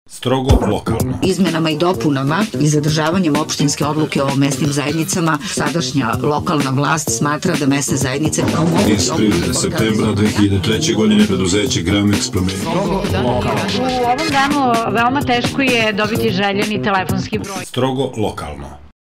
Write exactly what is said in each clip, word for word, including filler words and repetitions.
Strogo lokalno. Izmenama i dopunama i zadržavanjem opštinske odluke o mesnim zajednicama, sadašnja lokalna vlast smatra da mesne zajednice Iz prilike septembra dve hiljade treće. godine preduzeće Gramex promenilo. U ovom danu veoma teško je dobiti željeni telefonski broj. Strogo lokalno.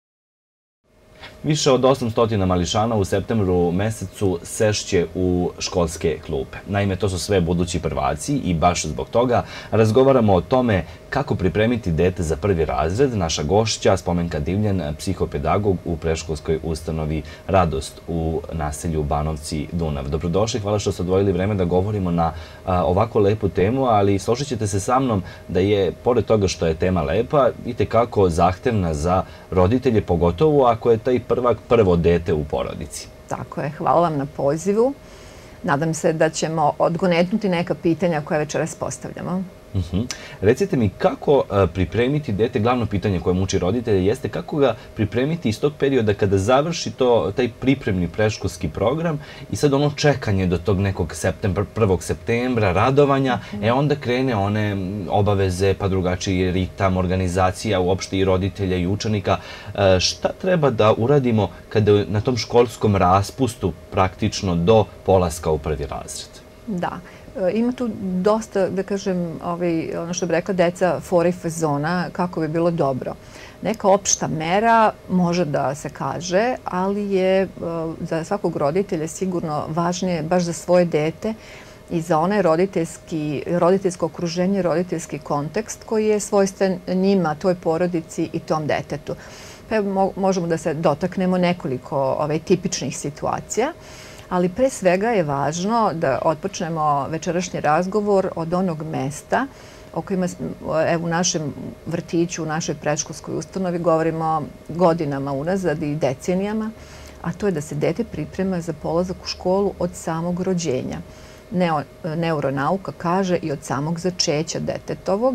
Više od osamsto mališana u septembru mesecu sešće u školske klupe. Naime, to su sve budući prvaci i baš zbog toga razgovaramo o tome kako pripremiti dete za prvi razred. Naša gošća, Spomenka Divljan, psihopedagog u predškolskoj ustanovi Radost u naselju Banovci Dunav. Dobrodošli, hvala što ste odvojili vreme da govorimo na a, ovako lepu temu, ali složit ćete se sa mnom da je, pored toga što je tema lepa, itekako zahtevna za roditelje, pogotovo ako je taj prvak prvo dete u porodici. Tako je, hvala vam na pozivu. Nadam se da ćemo odgonetnuti neka pitanja koja večeras postavljamo. Uh-huh. Recite mi kako uh, pripremiti dete, glavno pitanje koje muči roditelje jeste kako ga pripremiti iz tog perioda kada završi to, taj pripremni predškolski program i sad ono čekanje do tog nekog septembra, prvog septembra, radovanja, uh-huh. e onda krene one obaveze, pa drugačiji ritam, organizacija uopšte i roditelja i učenika. Uh, šta treba da uradimo kada na tom školskom raspustu praktično do polaska u prvi razred? Da. Ima tu dosta, da kažem, ovaj, ono što bi rekla deca, fora i fazona, kako bi bilo dobro. Neka opšta mera može da se kaže, ali je za svakog roditelja sigurno važnije baš za svoje dete i za onaj roditeljski, roditeljsko okruženje, roditeljski kontekst koji je svojstven njima, toj porodici i tom detetu. Pa možemo da se dotaknemo nekoliko ovaj, tipičnih situacija. Ali pre svega je važno da otpočnemo večerašnji razgovor od onog mesta o kojima evo, u našem vrtiću, u našoj predškolskoj ustanovi govorimo godinama unazad i decenijama, a to je da se dete priprema za polazak u školu od samog rođenja. Neo, neuronauka kaže i od samog začeća detetovog,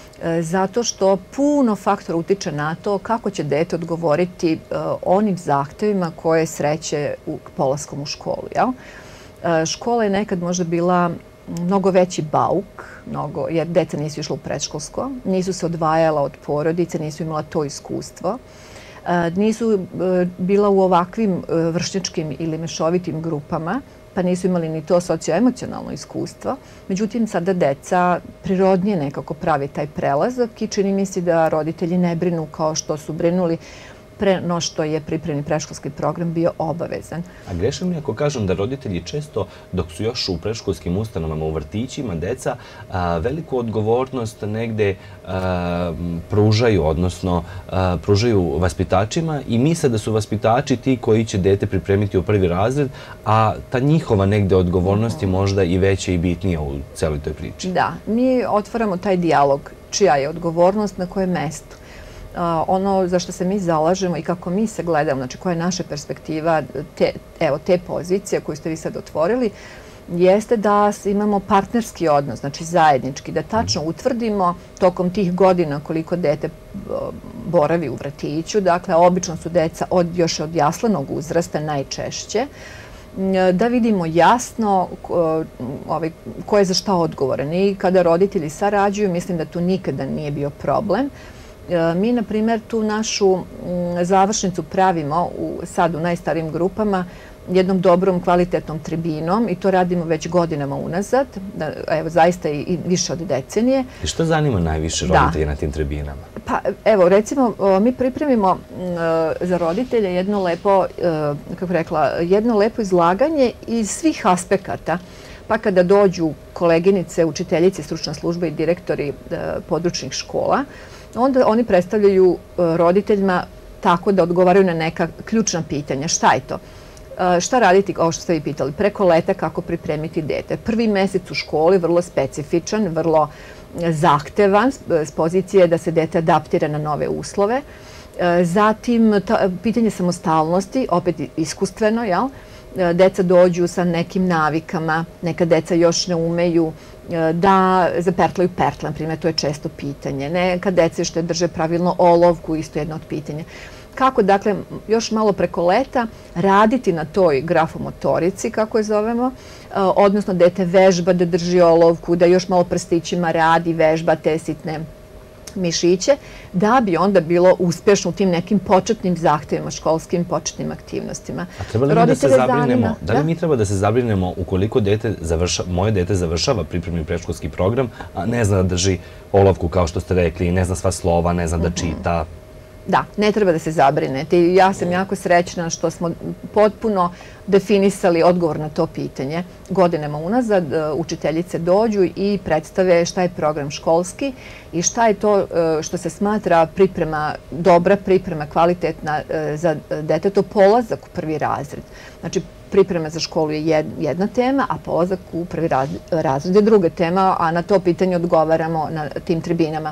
zato što puno faktora utiče na to kako će dete odgovoriti onim zahtevima koje sreće u polaskom u školu. Jel? Škola je nekad možda bila mnogo veći bauk, mnogo, jer deca nisu išla u predškolsko, nisu se odvajala od porodice, nisu imala to iskustvo, nisu bila u ovakvim vršnjačkim ili mešovitim grupama, pa nisu imali ni to socioemocionalno iskustvo. Međutim, sada deca prirodnije nekako pravi taj prelazak i čini mi se da roditelji ne brinu kao što su brinuli pre no što je pripremni predškolski program bio obavezan. A grešim li ako kažem da roditelji često, dok su još u predškolskim ustanovama, u vrtićima, deca a, veliku odgovornost negde a, pružaju, odnosno a, pružaju vaspitačima i misle da su vaspitači ti koji će dete pripremiti u prvi razred, a ta njihova negde odgovornost je možda i veća i bitnija u celoj toj priči. Da, mi otvaramo taj dijalog čija je odgovornost na kojem mestu. Ono za što se mi zalažemo i kako mi se gledamo, znači koja je naša perspektiva te, evo, te pozicije koju ste vi sad otvorili, jeste da imamo partnerski odnos, znači zajednički, da tačno utvrdimo tokom tih godina koliko dete boravi u vrtiću, dakle obično su deca od, još od jaslenog uzrasta najčešće, da vidimo jasno ovaj, ko je za šta odgovoran. I kada roditelji sarađuju, mislim da tu nikada nije bio problem. Mi, na primjer, tu našu završnicu pravimo u, sad u najstarijim grupama jednom dobrom, kvalitetnom tribinom i to radimo već godinama unazad, evo, zaista i više od decenije. I što zanima najviše roditelje na tim tribinama? Pa, evo, recimo, mi pripremimo za roditelje jedno lepo, kako rekla, jedno lepo izlaganje iz svih aspekata. Pa kada dođu koleginice, učiteljice, stručna služba i direktori područnih škola, onda oni predstavljaju roditeljima tako da odgovaraju na neka ključna pitanja. Šta je to? Šta raditi, ovo što ste vi pitali, preko leta kako pripremiti dete? Prvi mesec u školi, vrlo specifičan, vrlo zahtevan, s pozicije da se dete adaptira na nove uslove. Zatim, pitanje samostalnosti, opet iskustveno, jel? Deca dođu sa nekim navikama, neka deca još ne umeju da zapertlaju pertle, na primjer, to je često pitanje. Neka deca što drže pravilno olovku, isto jedno od pitanja. Kako, dakle, još malo preko leta raditi na toj grafomotorici, kako je zovemo, odnosno dete vežba da drži olovku, da još malo prstićima radi, vežba te sitne mišiće, da bi onda bilo uspješno u tim nekim početnim zahtevima, školskim početnim aktivnostima. A treba li mi da se zabrinemo, da li mi treba da se zabrinemo ukoliko moje dete završava pripremni predškolski program, a ne zna da drži olovku, kao što ste rekli, ne zna sva slova, ne zna da čita? Da, ne treba da se zabrinete. Ja sam jako srećna što smo potpuno definisali odgovor na to pitanje. Godinama unazad učiteljice dođu i predstave šta je program školski i šta je to što se smatra priprema, dobra priprema, kvalitetna za deteto polazak u prvi razred. Znači, priprema za školu je jedna tema, a polazak u prvi razred je druga tema, a na to pitanje odgovaramo na tim tribinama.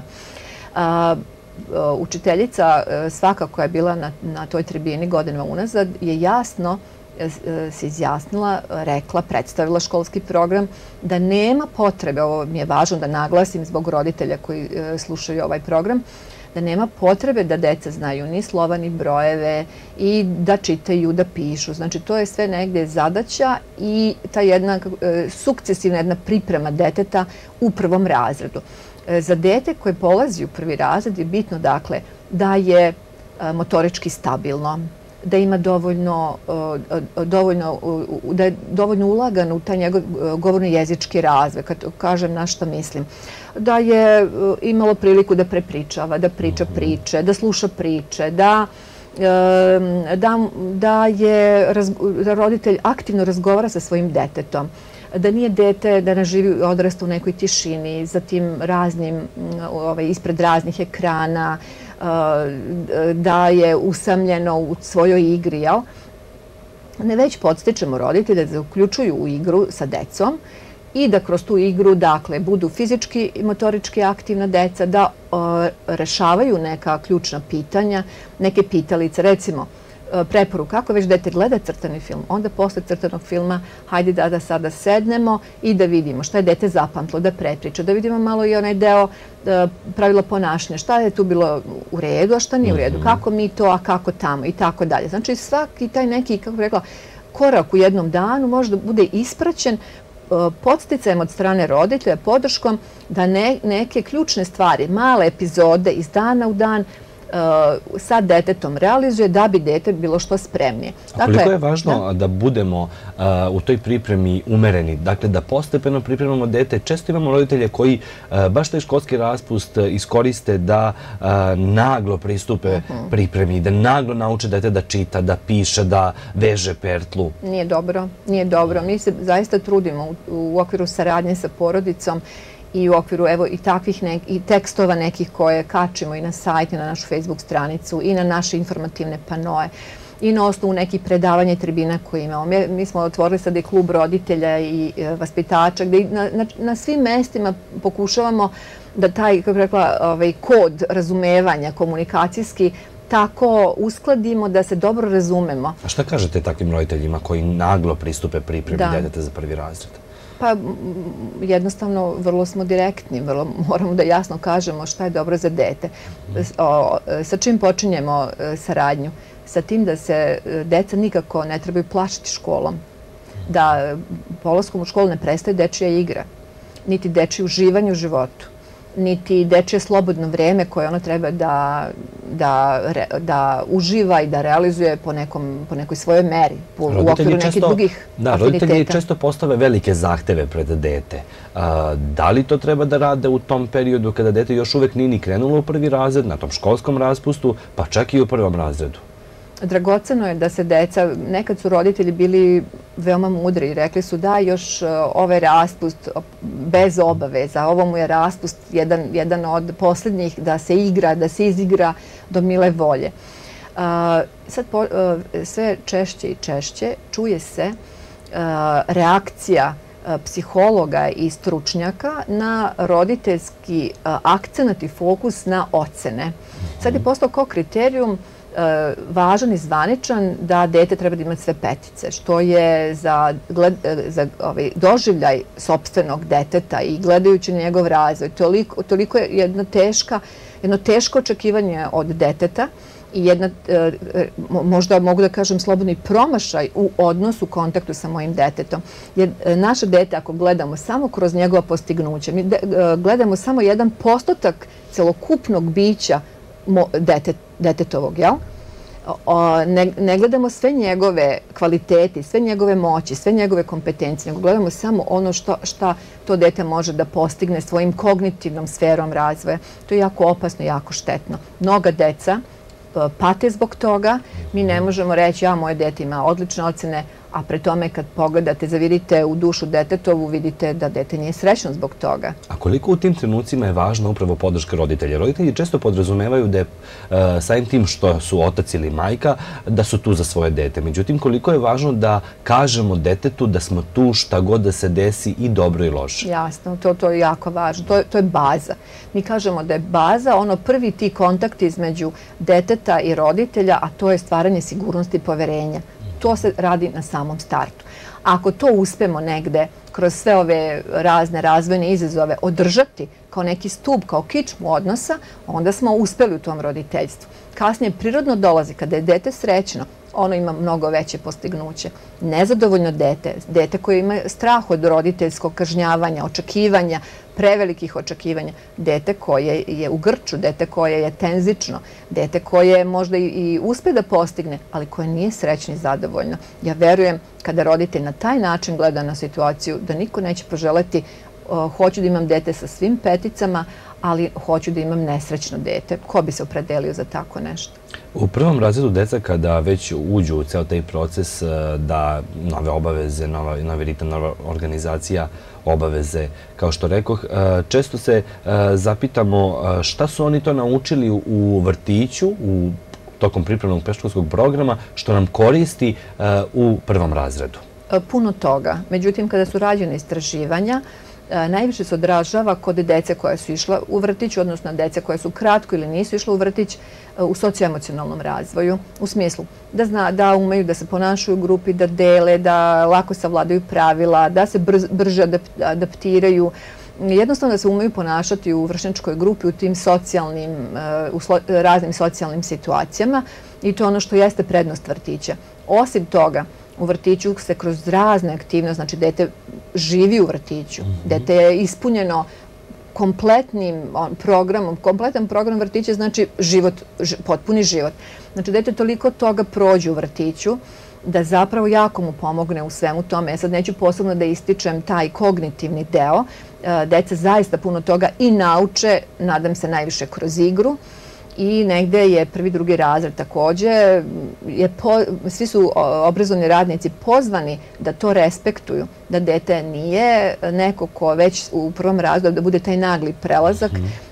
Učiteljica svaka koja je bila na toj tribini godinama unazad je jasno se izjasnila, rekla, predstavila školski program, da nema potrebe, ovo mi je važno da naglasim zbog roditelja koji slušaju ovaj program, da nema potrebe da deca znaju ni slova, ni brojeve i da čitaju, da pišu. Znači, to je sve negdje zadaća i ta jedna sukcesivna jedna priprema deteta u prvom razredu. Za dete koje polazi u prvi razred je bitno, dakle, da je motorički stabilno, da ima dovoljno, dovoljno, da je dovoljno ulagan u taj njegov govorno-jezički razvoj, kad kažem na što mislim. Da je imalo priliku da prepričava, da priča priče, da sluša priče, da da je roditelj aktivno razgovara sa svojim detetom, da nije dete, da ne živi odrasta u nekoj tišini, zatim raznim, ispred raznih ekrana, da je usamljeno u svojoj igri, jel? Ne već podstičemo roditelje da se uključuju u igru sa decom i da kroz tu igru, dakle, budu fizički i motorički aktivna deca, da rešavaju neka ključna pitanja, neke pitalice, recimo, preporuka, ako već dete gleda crtani film, onda posle crtanog filma hajde da sada sednemo i da vidimo šta je dete zapamtilo, da prepriča, da vidimo malo i onaj deo pravila ponašanja, šta je tu bilo u redu, a šta nije u redu, kako mi to, a kako tamo i tako dalje. Znači svaki taj neki, kako bih rekla, korak u jednom danu može da bude ispraćen podsticajem od strane roditelja, podrškom da neke ključne stvari, male epizode iz dana u dan sa detetom realizuje da bi dete bilo što spremnije. A koliko je važno da budemo u toj pripremi umereni, dakle da postepeno pripremamo dete. Često imamo roditelje koji baš taj školski raspust iskoriste da naglo pristupe pripremi, da naglo nauče dete da čita, da piše, da veže pertlu. Nije dobro, nije dobro. Mi se zaista trudimo u okviru saradnje sa porodicom i u okviru evo i takvih i tekstova nekih koje kačimo i na sajt i na našu Facebook stranicu i na naše informativne panoe i na osnovu nekih predavanja i tribina koje imamo. Mi smo otvorili sad i klub roditelja i vaspitača gdje na svim mestima pokušavamo da taj, kako bih rekla, kod razumevanja komunikacijski tako uskladimo da se dobro razumemo. A šta kažete takvim roditeljima koji naglo pristupe pripremi deteta za prvi razred? Pa jednostavno vrlo smo direktni, moramo da jasno kažemo šta je dobro za dete. Sa čim počinjemo saradnju? Sa tim da se deca nikako ne trebaju plašiti školom. Da polaskom u školu ne prestaje dečija igra, niti dečije uživanje u životu, niti dečije slobodno vreme koje ono treba da uživa i da realizuje po nekoj svojoj meri, u okviru nekih drugih afiniteta. Roditelji često postave velike zahteve pred dete. Da li to treba da rade u tom periodu kada dete još uvek nije ni krenulo u prvi razred, na tom školskom raspustu, pa čak i u prvom razredu? Dragoceno je da se deca, nekad su roditelji bili veoma mudri i rekli su da još ovaj raspust bez obaveza, ovo mu je raspust jedan od posljednjih da se igra, da se izigra do mile volje. Sad sve češće i češće čuje se reakcija psihologa i stručnjaka na roditeljski akcenat i fokus na ocene. Sad je postao kao kriterijum važan i zvaničan da dete treba da ima sve petice, što je za doživljaj sopstvenog deteta i gledajući njegov razvoj. Toliko je jedno teško očekivanje od deteta i jedna, možda mogu da kažem slobodni promašaj u odnosu, kontaktu sa mojim detetom. Jer naše dete, ako gledamo samo kroz njegova postignuća, mi gledamo samo jedan postotak celokupnog bića detetovog, jel? Ne gledamo sve njegove kvalitete, sve njegove moći, sve njegove kompetencije, nego gledamo samo ono šta to dete može da postigne svojim kognitivnom sferom razvoja. To je jako opasno i jako štetno. Mnoga deca pate zbog toga. Mi ne možemo reći, ja, moje dete ima odlične ocene, a pre tome kad pogledate, zavirite u dušu detetovu, vidite da dete nije srećno zbog toga. A koliko u tim trenucima je važna upravo podrška roditelja? Roditelji često podrazumevaju da je samim tim što su otac ili majka, da su tu za svoje dete. Međutim, koliko je važno da kažemo detetu da smo tu šta god da se desi i dobro i loše? Jasno, to je jako važno. To je baza. Mi kažemo da je baza ono prvi ti kontakti između deteta i roditelja, a to je stvaranje sigurnosti i poverenja. To se radi na samom startu. Ako to uspemo negde kroz sve ove razne razvojne izazove održati kao neki stup, kao kičmu odnosa, onda smo uspeli u tom roditeljstvu. Kasnije prirodno dolazi, kada je dete srećno, ono ima mnogo veće postignuće. Nezadovoljno dete, dete koje ima strah od roditeljskog kažnjavanja, očekivanja, prevelikih očekivanja, dete koje je u grču, dete koje je tenzično, dete koje možda i uspe da postigne, ali koje nije srećno i zadovoljno. Ja verujem kada roditelj na taj način gleda na situaciju da niko neće poželeti hoću da imam dete sa svim peticama, ali hoću da imam nesrećno dete. Ko bi se opredelio za tako nešto? U prvom razredu deca kada već uđu u ceo taj proces da nove obaveze, novi ritam, nova organizacija, obaveze, kao što rekoh, često se zapitamo šta su oni to naučili u vrtiću, u tokom pripremnog predškolskog programa, što nam koristi u prvom razredu. Puno toga. Međutim, kada su rađene istraživanja, najviše se odražava kod dece koja su išla u vrtić, odnosno dece koja su kratko ili nisu išla u vrtić, u socioemocionalnom razvoju, u smislu da umeju da se ponašaju u grupi, da dele, da lako savladaju pravila, da se brže adaptiraju, jednostavno da se umeju ponašati u vršnjačkoj grupi u tim socijalnim, u raznim socijalnim situacijama i to je ono što jeste prednost vrtića. Osim toga, u vrtiću se kroz razne aktivnosti, znači dete živi u vrtiću, dete je ispunjeno kompletnim programom, kompletan program vrtića znači život, potpuni život. Znači dete toliko toga prođe u vrtiću da zapravo jako mu pomogne u svemu tome. Ja sad neću posebno da ističem taj kognitivni deo. Deca zaista puno toga i nauče, nadam se najviše kroz igru. I negde je prvi, drugi razred takođe, svi su obrazovni radnici pozvani da to respektuju, da dete nije neko ko već u prvom razredu, da bude taj nagli prelazak,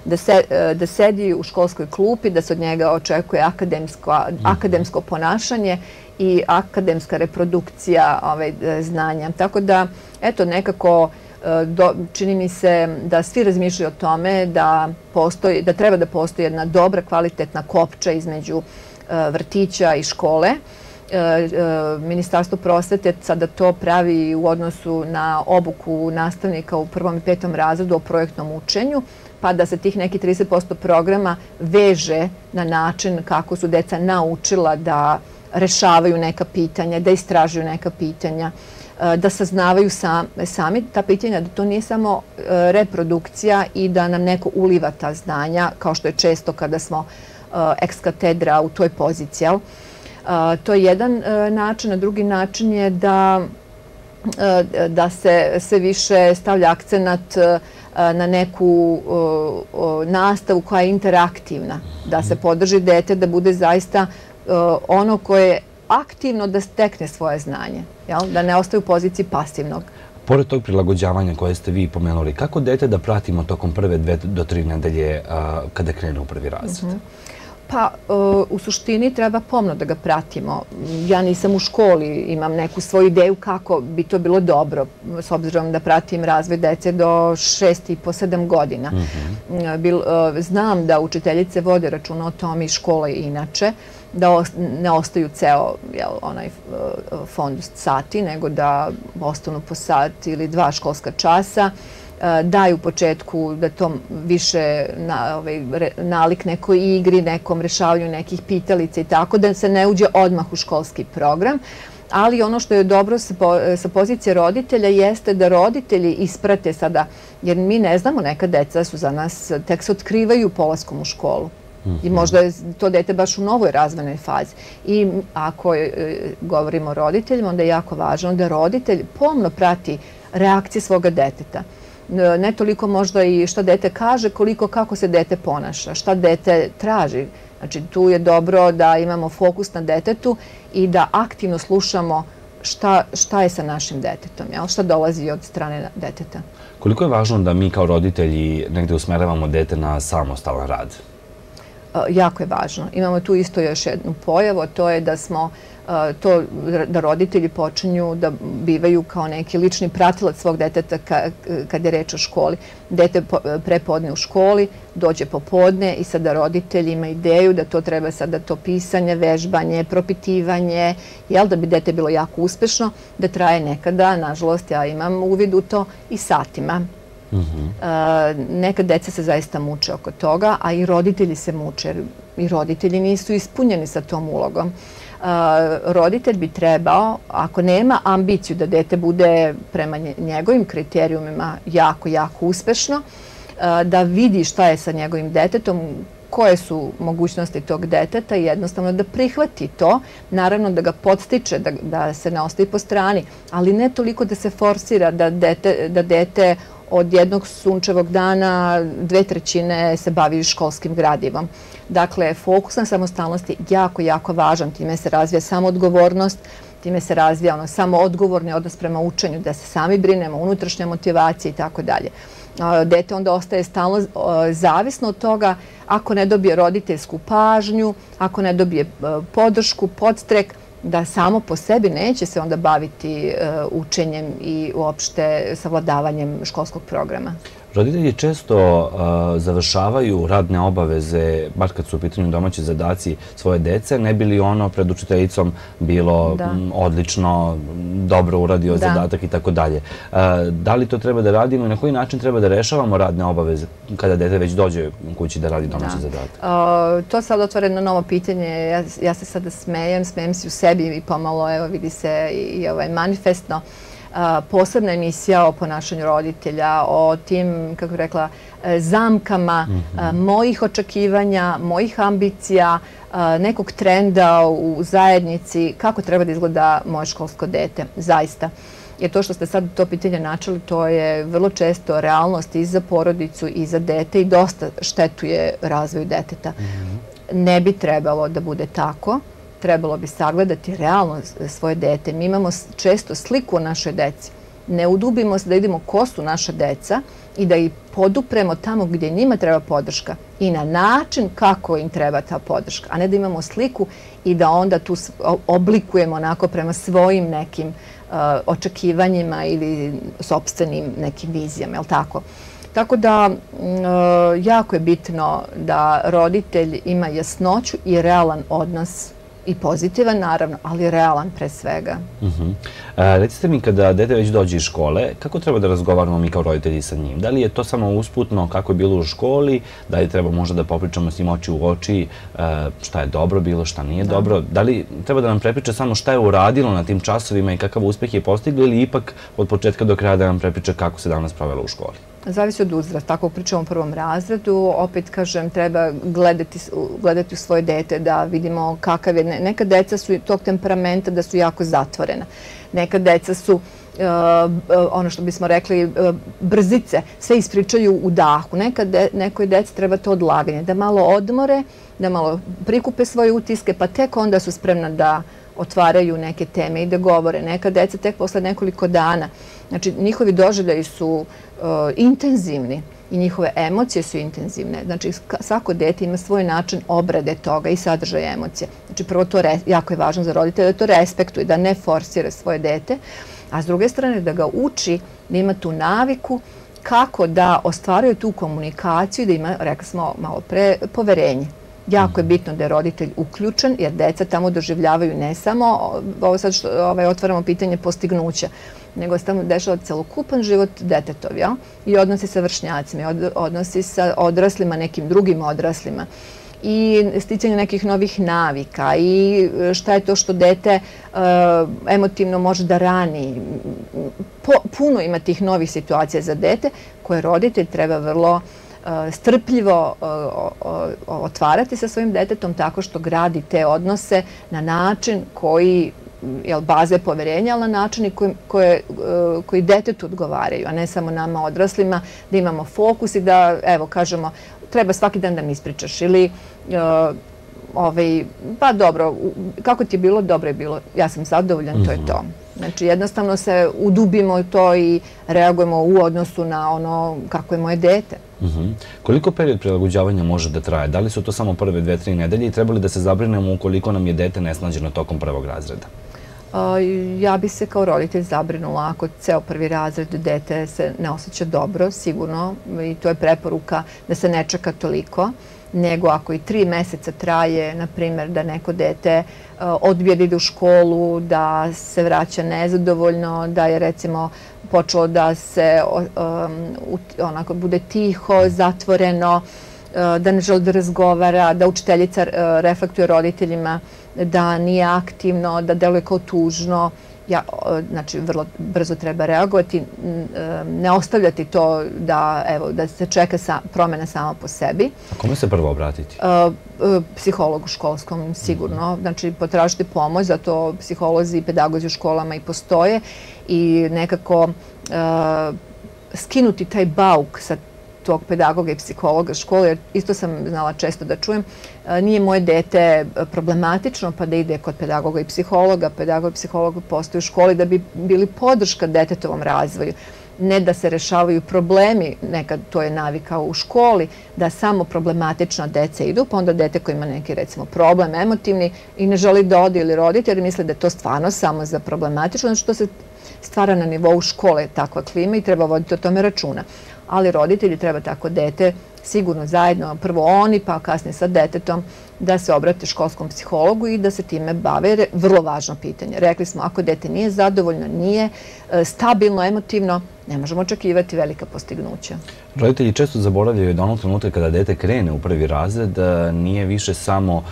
da sedi u školskoj klupi, da se od njega očekuje akademsko ponašanje i akademska reprodukcija znanja. Tako da, eto, nekako čini mi se da svi razmišljaju o tome da treba da postoji jedna dobra, kvalitetna kopča između vrtića i škole. Ministarstvo prosvete sada to pravi u odnosu na obuku nastavnika u prvom i petom razredu o projektnom učenju, pa da se tih neki trideset posto programa veže na način kako su deca naučila da rešavaju neka pitanja, da istražuju neka pitanja, da saznavaju sami ta pitanja, da to nije samo reprodukcija i da nam neko uliva ta znanja, kao što je često kada smo ex katedra u toj poziciji. To je jedan način, a drugi način je da se sve više stavlja akcenat na neku nastavu koja je interaktivna, da se podrži dete, da bude zaista ono koje je aktivno da stekne svoje znanje, da ne ostaje u poziciji pasivnog. Pored tog prilagođavanja koje ste vi pomenuli, kako dete da pratimo tokom prve dve do tri nedelje kada krene u prvi razred? Pa, u suštini treba pomno da ga pratimo. Ja nisam u školi, imam neku svoju ideju kako bi to bilo dobro, s obzirom da pratim razvoj dece do šest i po sedam godina. Znam da učiteljice vode računa o tom i škole inače, da ne ostaju ceo onaj fond sati, nego da ostanu po sat ili dva školska časa. daju u početku da to više nalik nekoj igri, nekom rešavanju nekih pitalica i tako, da se ne uđe odmah u školski program. Ali ono što je dobro sa pozicije roditelja jeste da roditelji isprate sada, jer mi ne znamo, neka deca su za nas, tek se otkrivaju polaskom u školu. I možda je to dete baš u novoj razvojnoj fazi. I ako govorimo o roditeljima, onda je jako važno da roditelj pomno prati reakcije svoga deteta. Ne toliko možda i šta dete kaže, koliko kako se dete ponaša, šta dete traži. Znači, tu je dobro da imamo fokus na detetu i da aktivno slušamo šta je sa našim detetom, šta dolazi od strane deteta. Koliko je važno da mi kao roditelji negde usmeravamo dete na samostalan rad? Jako je važno. Imamo tu isto još jednu pojavu, to je da smo to da roditelji počinju da bivaju kao neki lični pratilac svog deteta kad je reč o školi. Dete prepodne u školi, dođe popodne i sada roditelj ima ideju da to treba sada to pisanje, vežbanje, propitivanje, jel, da bi dete bilo jako uspešno, da traje nekada, nažalost ja imam uvid u to, i satima. Neka deca se zaista muče oko toga, a i roditelji se muče, jer i roditelji nisu ispunjeni sa tom ulogom. Roditelj bi trebao, ako nema ambiciju da dete bude prema njegovim kriterijumima jako, jako uspešno, da vidi šta je sa njegovim detetom, koje su mogućnosti tog deteta i jednostavno da prihvati to, naravno da ga podstiče, da se ne ostavi po strani, ali ne toliko da se forsira da dete od jednog sunčevog dana dve trećine se bavi školskim gradivom. Dakle, fokus na samostalnosti je jako, jako važan. Time se razvija samoodgovornost, time se razvija samoodgovorni odnos prema učenju, da se sami brinemo, unutrašnja motivacija i tako dalje. Dete onda ostaje stalno zavisno od toga ako ne dobije roditeljsku pažnju, ako ne dobije podršku, podstrek, da samo po sebi neće se onda baviti učenjem i uopšte savladavanjem školskog programa. Roditelji često završavaju radne obaveze, bar kad su u pitanju domaći zadaci svoje dece, ne bi li ono pred učiteljicom bilo odlično, dobro uradio zadatak i tako dalje. Da li to treba da radimo i na koji način treba da rešavamo radne obaveze kada dete već dođe u kući da radi domaći zadatak? To sad otvara jedno novo pitanje. Ja se sada smejem, smejem se u sebi i pomalo, evo vidi se i manifestno. Posebna emisija o ponašanju roditelja, o tim, kako bih rekla, zamkama mojih očekivanja, mojih ambicija, nekog trenda u zajednici, kako treba da izgleda moje školsko dete, zaista. Jer to što ste sad to pitanje načeli, to je vrlo često realnost i za porodicu i za dete i dosta štetuje razvoju deteta. Ne bi trebalo da bude tako. Trebalo bi sagledati realno svoje dete. Mi imamo često sliku o našoj deci. Ne udubimo se da vidimo ko su naša deca i da ih podupremo tamo gdje njima treba podrška i na način kako im treba ta podrška, a ne da imamo sliku i da onda tu oblikujemo onako prema svojim nekim očekivanjima ili sopstvenim nekim vizijama, je li tako? Tako da jako je bitno da roditelj ima jasnoću i realan odnos, i pozitivan, naravno, ali realan pre svega. Recite mi, kada dete već dođe iz škole, kako treba da razgovaramo mi kao roditelji sa njim? Da li je to samo usputno kako je bilo u školi? Da li treba možda da popričamo s njim oči u oči šta je dobro bilo, šta nije dobro? Da li treba da nam prepriča samo šta je uradilo na tim časovima i kakav uspeh je postiglo ili ipak od početka do kraja da nam prepriča kako se danas provela u školi? Zavisi od uzrasta. Tako pričamo u prvom razredu, opet kažem, treba gledati u svoje dete da vidimo kakav je. Neka deca su tog temperamenta da su jako zatvorena. Neka deca su, ono što bismo rekli, brzice, sve ispričaju u dahu. Nekoj deci treba to odlaganje, da malo odmore, da malo prikupe svoje utiske, pa tek onda su spremna da otvaraju neke teme i da govore. Neka deca tek posle nekoliko dana. Znači, njihovi doživljaji su intenzivni i njihove emocije su intenzivne. Znači, svako dete ima svoj način obrade toga i sadržaja emocije. Znači, prvo to jako je važno za roditelje da to respektuje, da ne forsira svoje dete, a s druge strane da ga uči da ima tu naviku kako da ostvaruje tu komunikaciju i da ima, rekli smo malo pre, poverenje. Jako je bitno da je roditelj uključen, jer deca tamo doživljavaju ne samo, ovo sad što ovaj, otvaramo pitanje postignuća, nego se tamo dešava celokupan život detetov, ja? I odnosi sa vršnjacima, i odnosi sa odraslima, nekim drugim odraslima. I sticanje nekih novih navika i šta je to što dete uh, emotivno može da rani. Po, puno ima tih novih situacija za dete koje roditelj treba vrlo uh, strpljivo uh, otvarati sa svojim detetom tako što gradi te odnose na način koji jel, baze poverenja, ali na načini koji, koje, uh, koji detetu odgovaraju, a ne samo nama odraslima, da imamo fokus i da, evo, kažemo, treba svaki dan da mi ispričaš ili uh, ovaj, pa dobro, kako ti je bilo, dobro je bilo, ja sam zadovoljan, mm-hmm. to je to. Znači jednostavno se udubimo u to i reagujemo u odnosu na ono kako je moje dete. Mm-hmm. Koliko period prilagođavanja može da traje? Da li su to samo prve dve, tri nedelje i treba li da se zabrinemo ukoliko nam je dete nesnađeno tokom prvog razreda? Uh, ja bi se kao roditelj zabrinula ako ceo prvi razred dete se ne osjeća dobro, sigurno, i to je preporuka da se ne čeka toliko, nego ako i tri meseca traje, na primjer, da neko dete uh, odbije da ide u školu, da se vraća nezadovoljno, da je recimo počelo da se um, onako bude tiho, zatvoreno, uh, da ne želi da razgovara, da učiteljica uh, reflektuje roditeljima da nije aktivno, da deluje kao tužno. Ja, znači, vrlo brzo treba reagovati, ne ostavljati to da, evo, da se čeka sa, promjena sama po sebi. A kome se prvo obratiti? Uh, uh, psihologu školskom, sigurno. Znači, potražiti pomoć, zato psiholozi i pedagozi u školama i postoje i nekako uh, skinuti taj bauk sa tog pedagoga i psihologa škole, jer isto sam znala često da čujem, nije moje dete problematično pa da ide kod pedagoga i psihologa. Pedagog i psiholog postoji u školi da bi bili podrška detetovom razvoju. Ne da se rešavaju problemi, nekad to je navika u školi, da samo problematična deca idu, pa onda dete koji ima neki recimo problem emotivni i ne želi da ode ili roditelj jer misle da je to stvarno samo za problematično, znači to se stvara na nivou škole takva klima i treba voditi o tome računa. Ali roditelji treba tako dete sigurno zajedno, prvo oni pa kasnije sa detetom, da se obrate školskom psihologu i da se time bave, jer je vrlo važno pitanje. Rekli smo, ako dete nije zadovoljno, nije stabilno, emotivno, ne možemo očekivati velika postignuća. Roditelji često zaboravljaju da onog trenutka kada dete krene u prvi razred nije više samo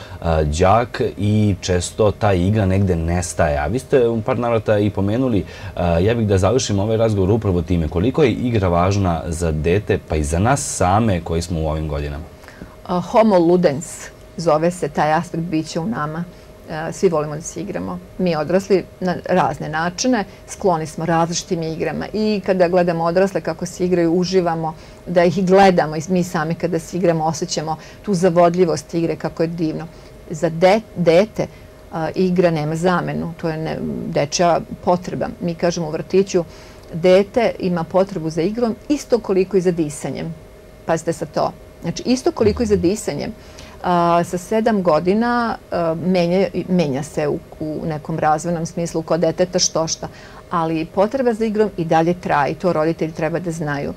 đak i često ta igra negde nestaje. A vi ste u par navrata i pomenuli, ja bih da završim ovaj razgovor upravo time, koliko je igra važna za dete pa i za nas same koji smo u ovim godinama? Homo ludens zove se taj aspekt bića u nama. Svi volimo da se igramo. Mi odrasli na razne načine, skloni smo različitim igrama i kada gledamo odrasle kako se igraju, uživamo da ih gledamo i mi sami kada se igramo osjećamo tu zavodljivost igre kako je divno. Za de, dete a, igra nema zamenu, to je ne, dečja potreba. Mi kažemo u vrtiću, dete ima potrebu za igrom isto koliko i za disanjem. Pazite sa to. Znači isto koliko i za disanjem. A, sa sedam godina a, menja, menja se u, u nekom razvojnom smislu kod deteta što šta, ali potreba za igrom i dalje traje i to roditelji treba da znaju.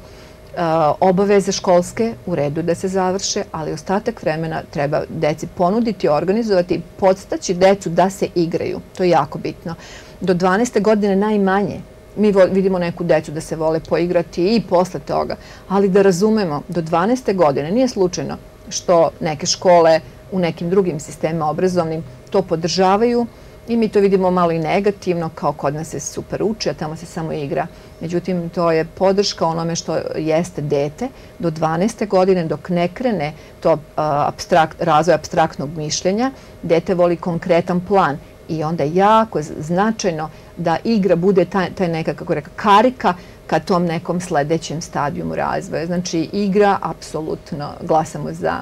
A, obaveze školske u redu da se završe, ali ostatak vremena treba deci ponuditi, organizovati i podstaći decu da se igraju. To je jako bitno. Do dvanaeste godine najmanje. Mi vidimo neku decu da se vole poigrati i posle toga, ali da razumemo, do dvanaeste godine nije slučajno što neke škole u nekim drugim sistemima obrazovnim to podržavaju i mi to vidimo malo i negativno, kao kod nas se super uči, a tamo se samo igra. Međutim, to je podrška onome što jeste dete do dvanaeste godine dok ne krene to abstrakt, razvoj apstraktnog mišljenja, dete voli konkretan plan i onda je jako značajno da igra bude taj, taj neka, kako reka, karika ka tom nekom sledećem stadijumu razvoja. Znači, igra, apsolutno, glasamo za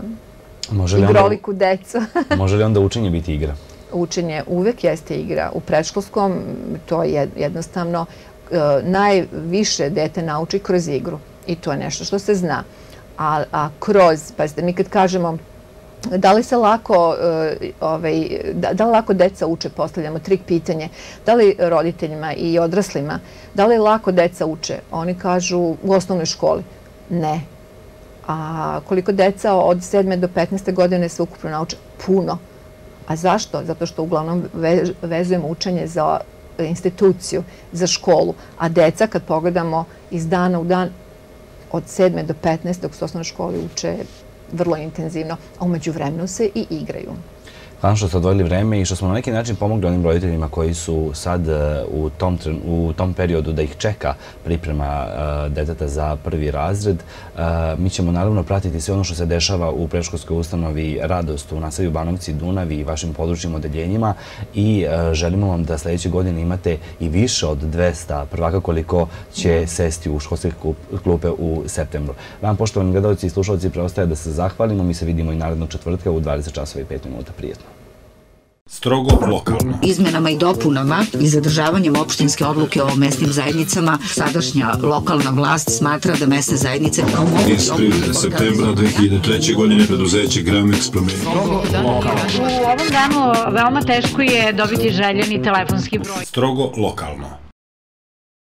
igroliku decu. Može li onda učenje biti igra? Učenje uvek jeste igra. U predškolskom to je jednostavno najviše dete nauči kroz igru. I to je nešto što se zna. A, a kroz, pazite, mi kad kažemo da li se lako, ovaj, da, da li lako deca uče, postavljamo trik pitanje, da li roditeljima i odraslima, da li lako deca uče? Oni kažu u osnovnoj školi. Ne. A koliko deca od sedme do petnaeste godine se ukupno nauče? Puno. A zašto? Zato što uglavnom vezujemo učenje za instituciju, za školu. A deca, kad pogledamo iz dana u dan, od sedme do petnaeste dok su u osnovnoj školi uče vrlo intenzivno, a umeđu vremenu se i igraju. Hvala što ste odvojili vreme i što smo na neki način pomogli onim roditeljima koji su sad u tom, u tom periodu da ih čeka priprema deteta za prvi razred. Mi ćemo naravno pratiti sve ono što se dešava u predškolskoj ustanovi Radost u naselju Banovci, Dunavi i vašim područnim odeljenjima i želimo vam da sljedeće godine imate i više od dvesta prvaka koliko će sesti u školske klupe u septembru. Vam, poštovani gledalci i slušalci, preostaje da se zahvalimo. Mi se vidimo i narednog četvrtka u dvadeset časova i pet minuta. Prijetno. Strogo lokalno. Izmenama i dopunama i zadržavanjem opštinske odluke o mesnim zajednicama, sadašnja lokalna vlast smatra da mesne zajednice kao mogući Iz prirode septembra dve hiljade treće. godine preduzeće Gramex promenilo. U ovom danu veoma teško je dobiti željeni telefonski broj. Strogo lokalno.